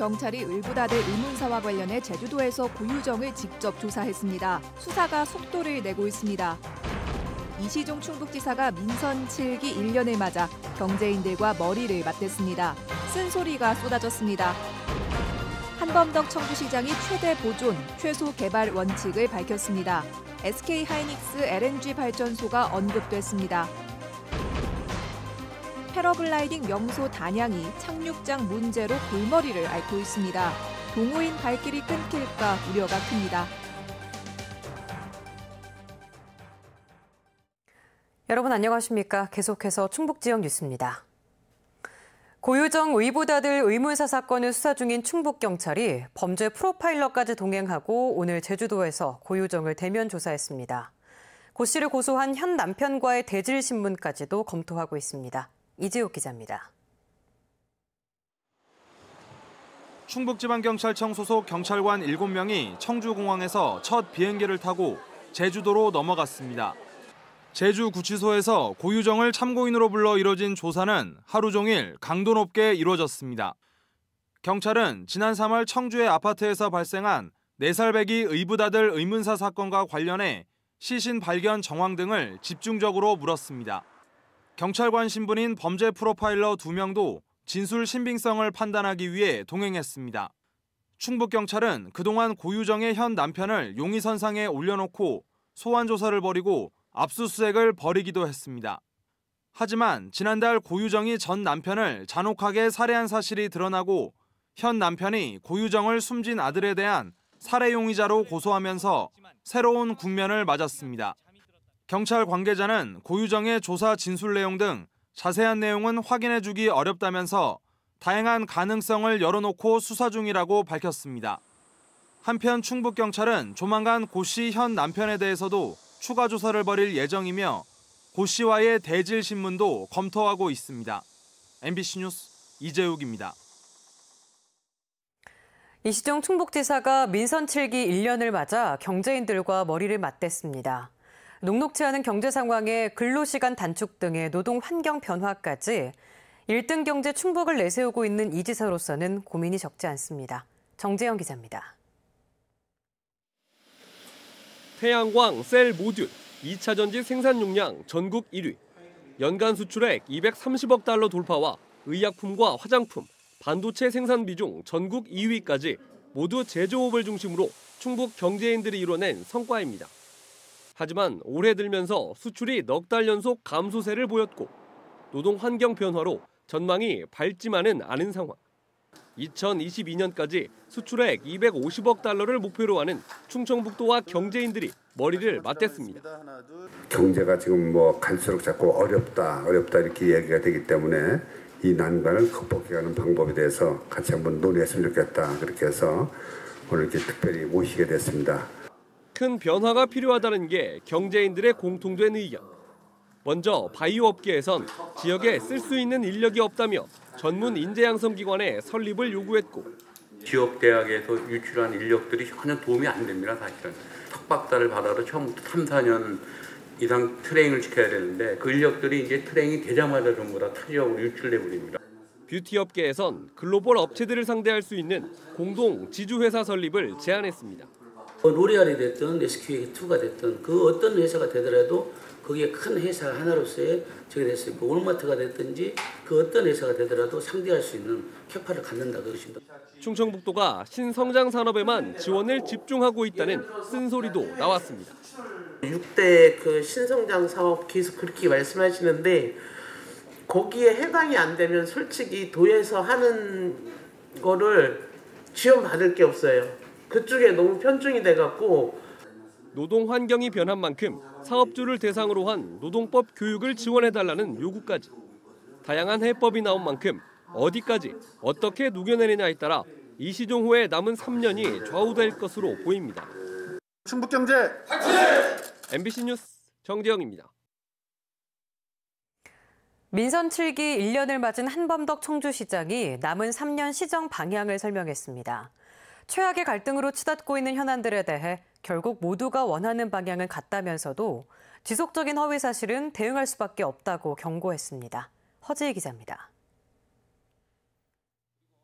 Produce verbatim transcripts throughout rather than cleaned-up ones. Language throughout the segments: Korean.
경찰이 의붓아들 의문사와 관련해 제주도에서 고유정을 직접 조사했습니다. 수사가 속도를 내고 있습니다. 이시종 충북지사가 민선 칠 기 일 년을 맞아 경제인들과 머리를 맞댔습니다. 쓴소리가 쏟아졌습니다. 한범덕 청주시장이 최대 보존, 최소 개발 원칙을 밝혔습니다. 에스케이하이닉스 엘엔지 발전소가 언급됐습니다. 패러글라이딩 명소 단양이 착륙장 문제로 골머리를 앓고 있습니다. 동호인 발길이 끊길까 우려가 큽니다. 여러분 안녕하십니까? 계속해서 충북 지역 뉴스입니다. 고유정 의붓아들 의문사 사건을 수사 중인 충북경찰이 범죄 프로파일러까지 동행하고 오늘 제주도에서 고유정을 대면 조사했습니다. 고 씨를 고소한 현 남편과의 대질 신문까지도 검토하고 있습니다. 이지욱 기자입니다. 충북지방경찰청 소속 경찰관 일곱 명이 청주공항에서 첫 비행기를 타고 제주도로 넘어갔습니다. 제주구치소에서 고유정을 참고인으로 불러 이뤄진 조사는 하루 종일 강도 높게 이루어졌습니다. 경찰은 지난 삼월 청주의 아파트에서 발생한 네 살배기 의붓아들 의문사 사건과 관련해 시신 발견 정황 등을 집중적으로 물었습니다. 경찰관 신분인 범죄 프로파일러 두 명도 진술 신빙성을 판단하기 위해 동행했습니다. 충북경찰은 그동안 고유정의 현 남편을 용의선상에 올려놓고 소환 조사를 벌이고 압수수색을 벌이기도 했습니다. 하지만 지난달 고유정이 전 남편을 잔혹하게 살해한 사실이 드러나고 현 남편이 고유정을 숨진 아들에 대한 살해 용의자로 고소하면서 새로운 국면을 맞았습니다. 경찰 관계자는 고유정의 조사 진술 내용 등 자세한 내용은 확인해주기 어렵다면서 다양한 가능성을 열어놓고 수사 중이라고 밝혔습니다. 한편 충북경찰은 조만간 고 씨 현 남편에 대해서도 추가 조사를 벌일 예정이며 고 씨와의 대질 신문도 검토하고 있습니다. 엠비씨 뉴스 이재욱입니다. 이시종 충북지사가 민선 칠 기 일 년을 맞아 경제인들과 머리를 맞댔습니다. 녹록지 않은 경제 상황에 근로시간 단축 등의 노동 환경 변화까지 일 등 경제 충북을 내세우고 있는 이 지사로서는 고민이 적지 않습니다. 정재영 기자입니다. 태양광, 셀 모듈, 이 차 전지 생산 용량 전국 일 위, 연간 수출액 이백삼십억 달러 돌파와 의약품과 화장품, 반도체 생산 비중 전국 이 위까지 모두 제조업을 중심으로 충북 경제인들이 이뤄낸 성과입니다. 하지만 올해 들면서 수출이 넉 달 연속 감소세를 보였고 노동 환경 변화로 전망이 밝지만은 않은 상황. 이천이십이 년까지 수출액 이백오십억 달러를 목표로 하는 충청북도와 경제인들이 머리를 맞댔습니다. 경제가 지금 뭐 갈수록 자꾸 어렵다, 어렵다 이렇게 얘기가 되기 때문에 이 난관을 극복해가는 방법에 대해서 같이 한번 논의했으면 좋겠다. 그렇게 해서 오늘 이렇게 특별히 모시게 됐습니다. 큰 변화가 필요하다는 게 경제인들의 공통된 의견. 먼저 바이오 업계에선 지역에 쓸 수 있는 인력이 없다며 전문 인재 양성 기관의 설립을 요구했고 지역 대학에서 유출한 인력들이 전혀 도움이 안 됩니다. 사실은 석박사를 받아도 처음부터 삼, 사 년 이상 트레이닝을 시켜야 되는데 그 인력들이 이제 트레이닝이 되자마자 전부 다 타지역으로 유출돼 버립니다. 뷰티 업계에선 글로벌 업체들을 상대할 수 있는 공동 지주회사 설립을 제안했습니다. 로레알이 됐든 에스큐에이투가 됐든 그 어떤 회사가 되더라도 거기에 큰 회사 하나로서의 저게 될 수 있고 월마트가 됐든지 그 어떤 회사가 되더라도 상대할 수 있는 캐파를 갖는다 그것입니다. 충청북도가 신성장 산업에만 지원을 집중하고 있다는 쓴소리도 나왔습니다. 육 대 그 신성장 사업 계속 그렇게 말씀하시는데 거기에 해당이 안 되면 솔직히 도에서 하는 거를 지원받을 게 없어요. 그쪽에 너무 편중이 돼갖고 노동 환경이 변한 만큼 사업주를 대상으로 한 노동법 교육을 지원해달라는 요구까지. 다양한 해법이 나온 만큼 어디까지 어떻게 녹여내느냐에 따라 이시종 후에 남은 삼 년이 좌우될 것으로 보입니다. 충북경제 화이팅! 엠비씨 뉴스 정재영입니다. 민선 칠 기 일 년을 맞은 한범덕 청주시장이 남은 삼 년 시정 방향을 설명했습니다. 최악의 갈등으로 치닫고 있는 현안들에 대해 결국 모두가 원하는 방향을 같다면서도 지속적인 허위 사실은 대응할 수밖에 없다고 경고했습니다. 허지희 기자입니다.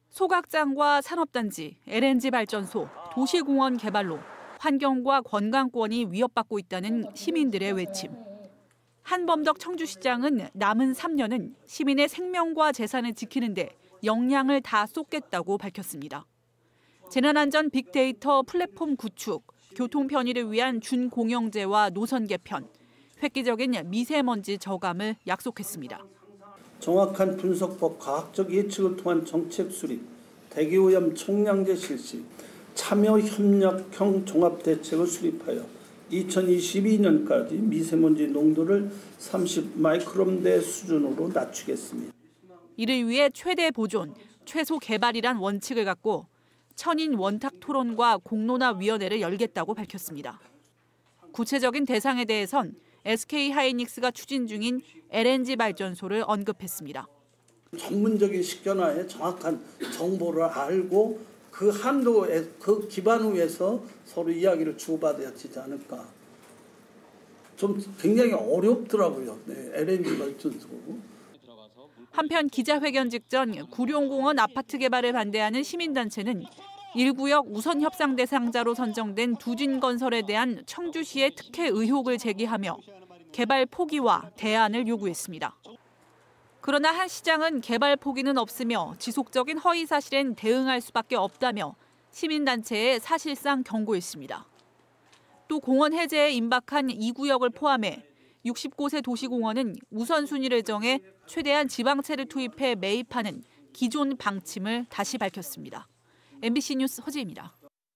소각장과 산업단지, 엘엔지 발전소, 도시공원 개발로 환경과 건강권이 위협받고 있다는 시민들의 외침. 한범덕 청주시장은 남은 삼 년은 시민의 생명과 재산을 지키는 데 역량을 다 쏟겠다고 밝혔습니다. 재난안전 빅데이터 플랫폼 구축, 교통 편의를 위한 준공영제와 노선 개편, 획기적인 미세먼지 저감을 약속했습니다. 정확한 분석법, 과학적 예측을 통한 정책 수립, 대기오염 총량제 실시, 참여협력형 종합대책을 수립하여 이천이십이 년까지 미세먼지 농도를 삼십 마이크롬대 수준으로 낮추겠습니다. 이를 위해 최대 보존, 최소 개발이란 원칙을 갖고 천인 원탁 토론과 공론화위원회를 열겠다고 밝혔습니다. 구체적인 대상에 대해선 에스케이하이닉스가 추진 중인 엘엔지 발전소를 언급했습니다. 전문적인 식견화에 정확한 정보를 알고 그 한도에 그 기반 위에서 서로 이야기를 주고받아야 되지 않을까. 좀 굉장히 어렵더라고요. 네, 엘엔지 발전소. 한편 기자회견 직전 구룡공원 아파트 개발을 반대하는 시민단체는 일 구역 우선 협상 대상자로 선정된 두진건설에 대한 청주시의 특혜 의혹을 제기하며 개발 포기와 대안을 요구했습니다. 그러나 한 시장은 개발 포기는 없으며 지속적인 허위 사실엔 대응할 수밖에 없다며 시민단체에 사실상 경고했습니다. 또 공원 해제에 임박한 이 구역을 포함해 육십 곳의 도시공원은 우선순위를 정해 최대한 지방채를 투입해 매입하는 기존 방침을 다시 밝혔습니다. 엠비씨 뉴스 허지입니다.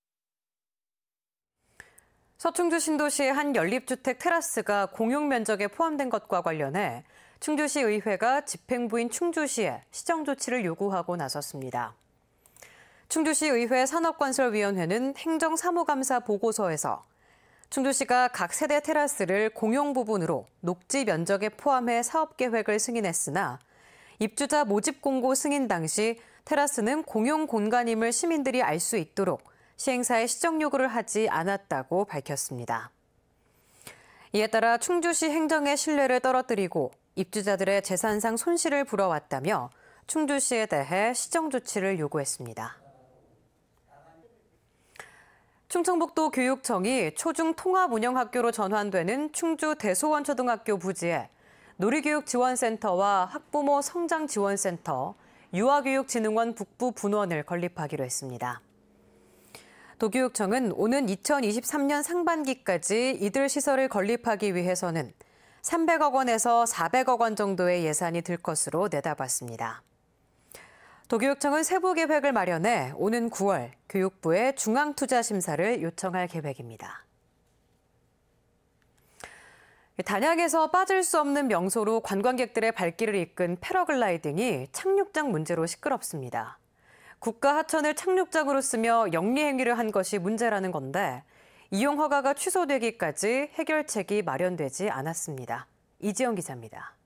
서충주 신도시의 한 연립주택 테라스가 공용 면적에 포함된 것과 관련해 충주시 의회가 집행부인 충주시에 시정 조치를 요구하고 나섰습니다. 충주시 의회 산업건설위원회는 행정사무감사 보고서에서 충주시가 각 세대 테라스를 공용 부분으로 녹지 면적에 포함해 사업계획을 승인했으나 입주자 모집 공고 승인 당시 테라스는 공용 공간임을 시민들이 알 수 있도록 시행사에 시정 요구를 하지 않았다고 밝혔습니다. 이에 따라 충주시 행정의 신뢰를 떨어뜨리고 입주자들의 재산상 손실을 불어왔다며 충주시에 대해 시정 조치를 요구했습니다. 충청북도 교육청이 초중 통합운영학교로 전환되는 충주 대소원초등학교 부지에 놀이교육지원센터와 학부모 성장지원센터, 유아교육진흥원 북부 분원을 건립하기로 했습니다. 도교육청은 오는 이천이십삼 년 상반기까지 이들 시설을 건립하기 위해서는 삼백억 원에서 사백억 원 정도의 예산이 들 것으로 내다봤습니다. 도교육청은 세부 계획을 마련해 오는 구월 교육부에 중앙투자심사를 요청할 계획입니다. 단양에서 빠질 수 없는 명소로 관광객들의 발길을 이끈 패러글라이딩이 착륙장 문제로 시끄럽습니다. 국가 하천을 착륙장으로 쓰며 영리 행위를 한 것이 문제라는 건데 이용 허가가 취소되기까지 해결책이 마련되지 않았습니다. 이지영 기자입니다.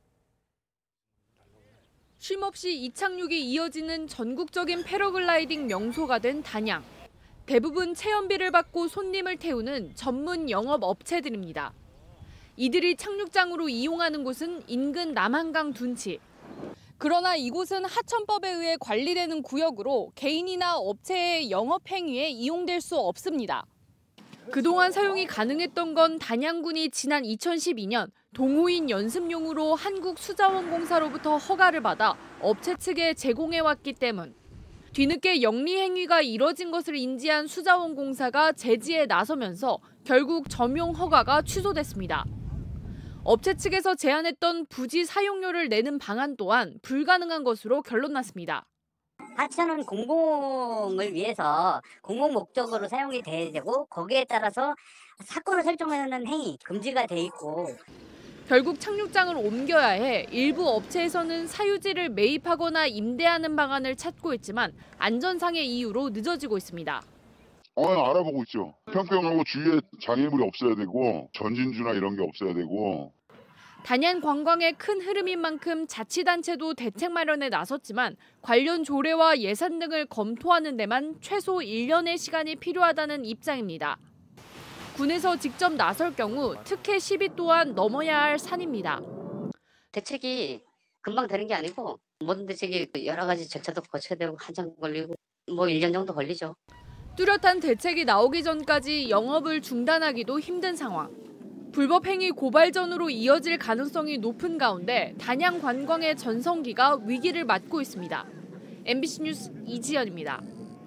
쉼없이 이착륙이 이어지는 전국적인 패러글라이딩 명소가 된 단양. 대부분 체험비를 받고 손님을 태우는 전문 영업 업체들입니다. 이들이 착륙장으로 이용하는 곳은 인근 남한강 둔치. 그러나 이곳은 하천법에 의해 관리되는 구역으로 개인이나 업체의 영업 행위에 이용될 수 없습니다. 그동안 사용이 가능했던 건 단양군이 지난 이천십이 년 동호인 연습용으로 한국수자원공사로부터 허가를 받아 업체 측에 제공해왔기 때문. 뒤늦게 영리 행위가 이뤄진 것을 인지한 수자원공사가 제지에 나서면서 결국 점용 허가가 취소됐습니다. 업체 측에서 제안했던 부지 사용료를 내는 방안 또한 불가능한 것으로 결론났습니다. 하천은 공공을 위해서 공공 목적으로 사용이 돼야 되고 거기에 따라서 사건을 설정하는 행위 금지가 돼 있고 결국 착륙장을 옮겨야 해 일부 업체에서는 사유지를 매입하거나 임대하는 방안을 찾고 있지만 안전상의 이유로 늦어지고 있습니다. 어, 알아보고 있죠. 평평하고 주위에 장애물이 없어야 되고 전진주나 이런 게 없어야 되고. 단양 관광의 큰 흐름인 만큼 자치단체도 대책 마련에 나섰지만 관련 조례와 예산 등을 검토하는 데만 최소 일 년의 시간이 필요하다는 입장입니다. 군에서 직접 나설 경우 특혜 시비 또한 넘어야 할 산입니다. 대책이 금방 되는 게 아니고 모든 대책이 여러 가지 절차도 거쳐야 되고 한참 걸리고 뭐 일 년 정도 걸리죠. 뚜렷한 대책이 나오기 전까지 영업을 중단하기도 힘든 상황. 불법 행위 고발전으로 이어질 가능성이 높은 가운데 단양 관광의 전성기가 위기를 맞고 있습니다. 엠비씨 뉴스 이지연입니다.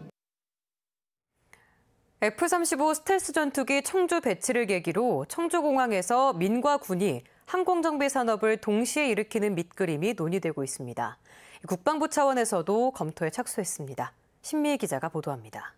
에프 삼십오 스텔스 전투기 청주 배치를 계기로 청주공항에서 민과 군이 항공정비 산업을 동시에 일으키는 밑그림이 논의되고 있습니다. 국방부 차원에서도 검토에 착수했습니다. 신미희 기자가 보도합니다.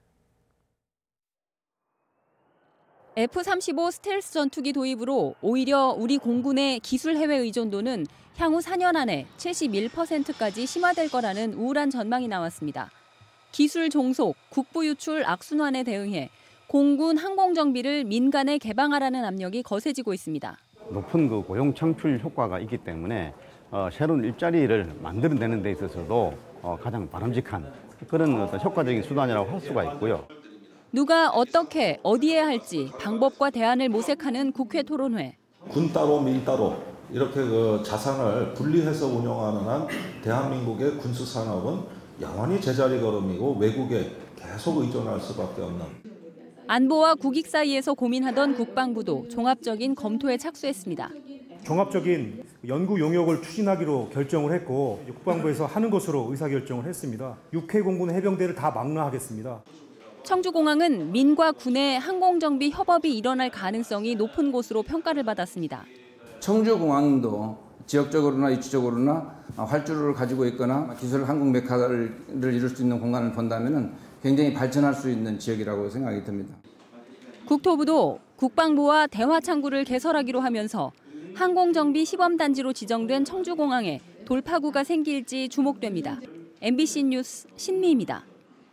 에프 삼십오 스텔스 전투기 도입으로 오히려 우리 공군의 기술 해외 의존도는 향후 사 년 안에 칠십일 퍼센트까지 심화될 거라는 우울한 전망이 나왔습니다. 기술 종속, 국부 유출 악순환에 대응해 공군 항공정비를 민간에 개방하라는 압력이 거세지고 있습니다. 높은 그 고용 창출 효과가 있기 때문에 어, 새로운 일자리를 만들어내는 데 있어서도 어, 가장 바람직한 그런 어떤 효과적인 수단이라고 할 수가 있고요. 누가 어떻게 어디에 할지 방법과 대안을 모색하는 국회 토론회. 군 따로 민 따로 이렇게 그 자산을 분리해서 운영하는 한 대한민국의 군수 산업은 영원히 제자리 걸음이고 외국에 계속 의존할 수밖에 없는. 안보와 국익 사이에서 고민하던 국방부도 종합적인 검토에 착수했습니다. 종합적인 연구 용역을 추진하기로 결정을 했고 국방부에서 하는 것으로 의사결정을 했습니다. 육 회 공군 해병대를 다 망라하겠습니다. 청주공항은 민과 군의 항공정비 협업이 일어날 가능성이 높은 곳으로 평가를 받았습니다. 청주공항도 지역적으로나 위치적으로나 활주로를 가지고 있거나 기술 항공 메카를 이룰 수 있는 공간을 본다면 굉장히 발전할 수 있는 지역이라고 생각이 듭니다. 국토부도 국방부와 대화 창구를 개설하기로 하면서 항공정비 시범단지로 지정된 청주공항에 돌파구가 생길지 주목됩니다. 엠비씨 뉴스 신미입니다.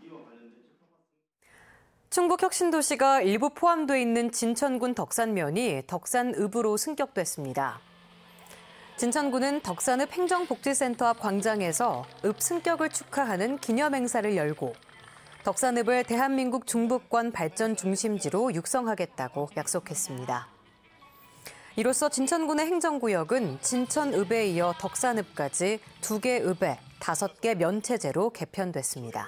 충북 혁신도시가 일부 포함돼 있는 진천군 덕산면이 덕산읍으로 승격됐습니다. 진천군은 덕산읍 행정복지센터 앞 광장에서 읍 승격을 축하하는 기념행사를 열고 덕산읍을 대한민국 중부권 발전 중심지로 육성하겠다고 약속했습니다. 이로써 진천군의 행정구역은 진천읍에 이어 덕산읍까지 두 개 읍에 다섯 개 면체제로 개편됐습니다.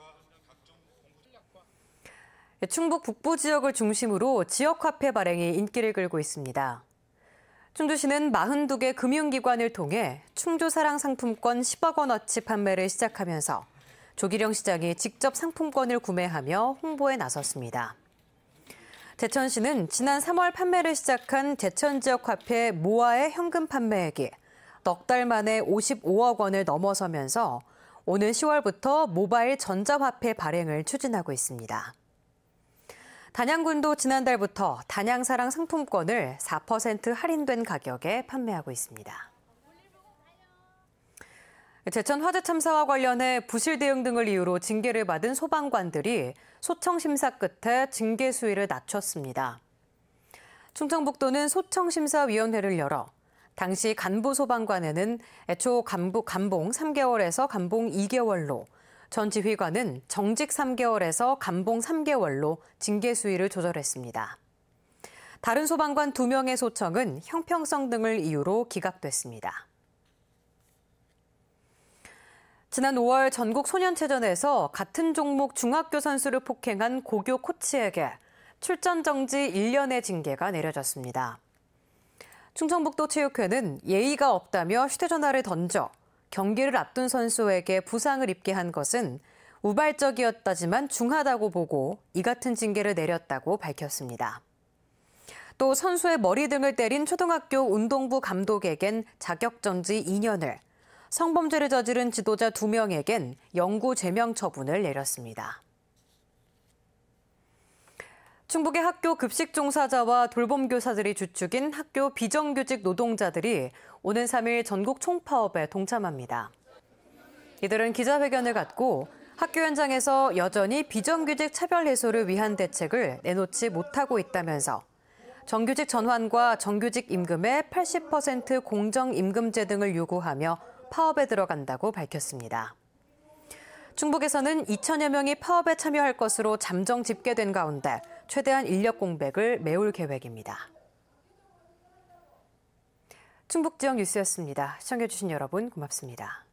충북 북부 지역을 중심으로 지역화폐 발행이 인기를 끌고 있습니다. 충주시는 사십이 개 금융기관을 통해 충주사랑 상품권 십억 원어치 판매를 시작하면서 조기령 시장이 직접 상품권을 구매하며 홍보에 나섰습니다. 제천시는 지난 삼월 판매를 시작한 제천 지역화폐 모아의 현금 판매액이 넉 달 만에 오십오억 원을 넘어서면서 오는 시월부터 모바일 전자화폐 발행을 추진하고 있습니다. 단양군도 지난달부터 단양사랑 상품권을 사 퍼센트 할인된 가격에 판매하고 있습니다. 제천 화재 참사와 관련해 부실 대응 등을 이유로 징계를 받은 소방관들이 소청 심사 끝에 징계 수위를 낮췄습니다. 충청북도는 소청심사위원회를 열어 당시 간부 소방관에는 애초 간부, 감봉 삼 개월에서 감봉 이 개월로 전 지휘관은 정직 삼 개월에서 감봉 삼 개월로 징계 수위를 조절했습니다. 다른 소방관 두 명의 소청은 형평성 등을 이유로 기각됐습니다. 지난 오월 전국 소년체전에서 같은 종목 중학교 선수를 폭행한 고교 코치에게 출전 정지 일 년의 징계가 내려졌습니다. 충청북도 체육회는 예의가 없다며 휴대전화를 던져 경기를 앞둔 선수에게 부상을 입게 한 것은 우발적이었다지만 중하다고 보고 이 같은 징계를 내렸다고 밝혔습니다. 또 선수의 머리 등을 때린 초등학교 운동부 감독에겐 자격정지 이 년을, 성범죄를 저지른 지도자 두 명에겐 영구 제명 처분을 내렸습니다. 충북의 학교 급식 종사자와 돌봄 교사들이 주축인 학교 비정규직 노동자들이 오는 삼 일 전국 총파업에 동참합니다. 이들은 기자회견을 갖고 학교 현장에서 여전히 비정규직 차별 해소를 위한 대책을 내놓지 못하고 있다면서 정규직 전환과 정규직 임금의 팔십 퍼센트 공정임금제 등을 요구하며 파업에 들어간다고 밝혔습니다. 충북에서는 이천여 명이 파업에 참여할 것으로 잠정 집계된 가운데 최대한 인력 공백을 메울 계획입니다. 충북 지역 뉴스였습니다. 시청해주신 여러분 고맙습니다.